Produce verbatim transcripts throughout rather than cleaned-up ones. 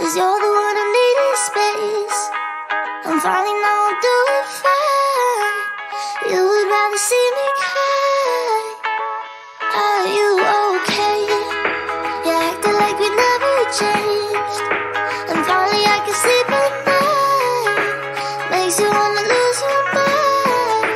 'cause you're the one who needed space. I'm finally now I'm doing fine. You would rather see me cry. Are you okay? You acting like we never changed. And finally I can sleep at night. Makes you wanna lose your mind.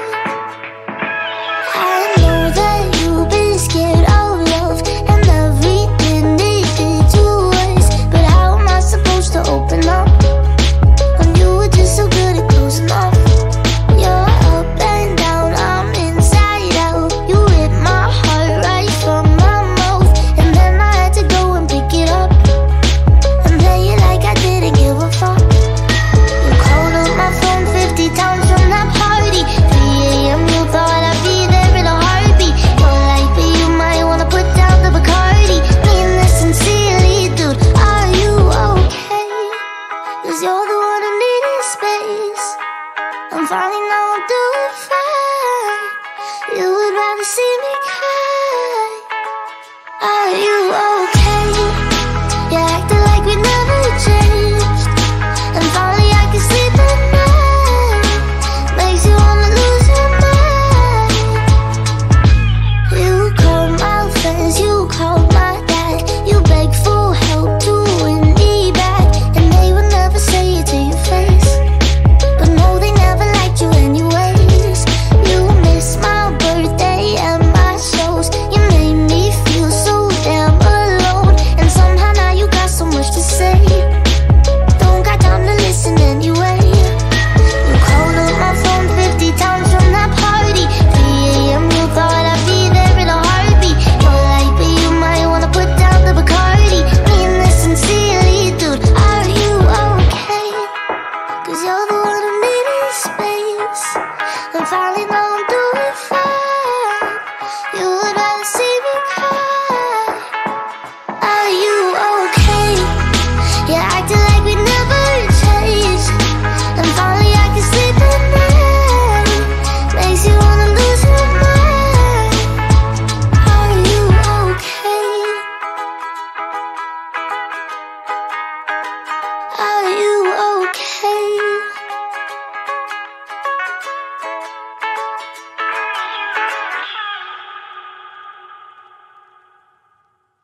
I know that you've been scared of love and everything it did to us, but how am I supposed to open up when you were just so good at closing off? You're up and down, I'm inside out. You hit my heart right from my mouth, and then I had to go and pick it up and play it like I didn't give a fuck. You called up my phone fifty times from that party. three A M you thought I'd be there in a heartbeat. You're like, but you might wanna put down the Bacardi. Mean this sincerely, dude, are you okay? 'Cause you're the one who needed space. I'm finally now I'm doing fine. You would rather see me cry. Are you